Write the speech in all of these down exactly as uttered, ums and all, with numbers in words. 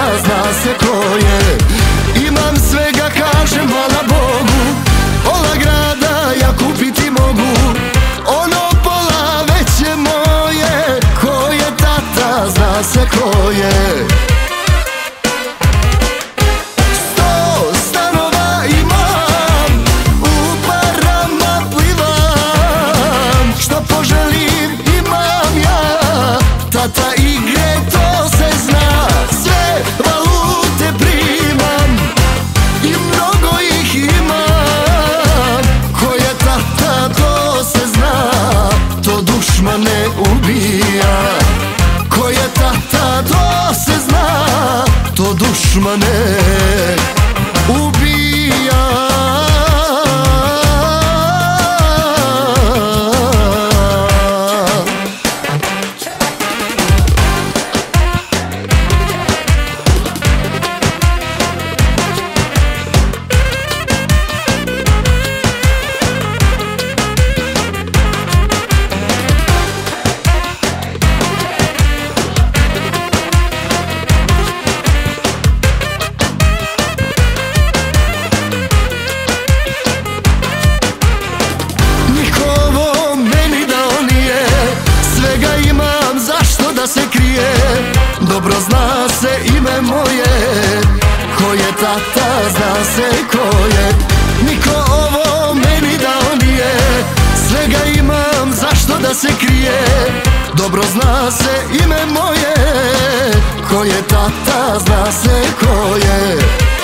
zna se ko je. Imam svega, kažem hvala Bogu, pola grada ja kupiti mogu, ono pola već je moje. Ko je tata, zna se ko je. Sto stanova imam, u parama plivam, što poželim imam ja, tata igre to se zna. Sve valute primam i mnogo ih imam, ko je tata to se zna, to dušmane ubija. Ko je tata to se zna, to dušmane ubija. Se krije, dobro zna se ime moje. Ko je tata, zna se ko je. Niko ovo meni dao nije, svega imam zašto da se krije. Dobro zna se ime moje. Ko je tata, zna se ko je.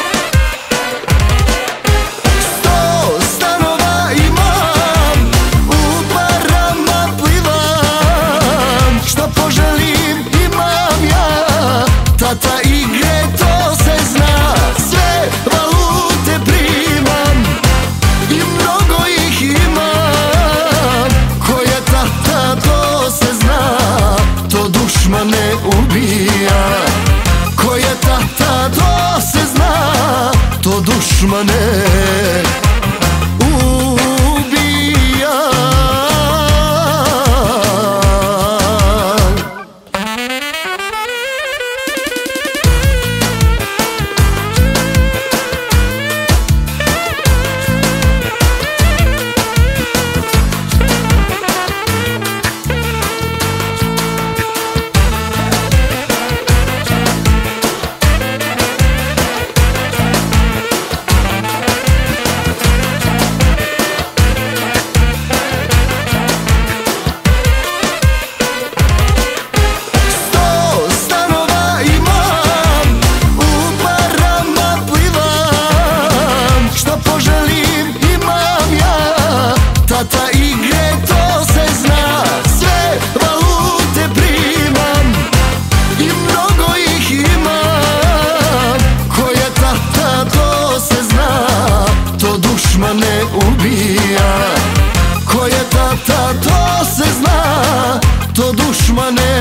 Tata igre to se zna, sve valute primam i mnogo ih imam. Ko je tata to se zna, to dušmane ubija. Ko je tata to se zna, to dušmane ubija. Tata igre to se zna, sve valute primam i mnogo ih imam. Ko je tata to se zna, to dušmane ubija. Ko je tata to se zna, to dušmane